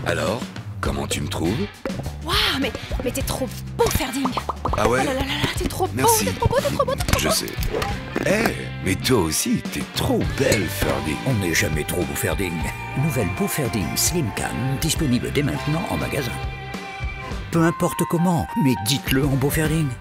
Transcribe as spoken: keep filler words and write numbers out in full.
Alors, comment tu me trouves? Waouh, mais, mais t'es trop beau, Ferding. Ah ouais? Oh là là là là, t'es trop beau, Merci. t'es trop beau, t'es trop beau, t'es trop Je beau. sais. Eh, mais toi aussi, t'es trop belle, Ferdy. On n'est jamais trop Boufferding. Nouvelle Boufferding Slim Can, disponible dès maintenant en magasin. Peu importe comment, mais dites-le en Boufferding.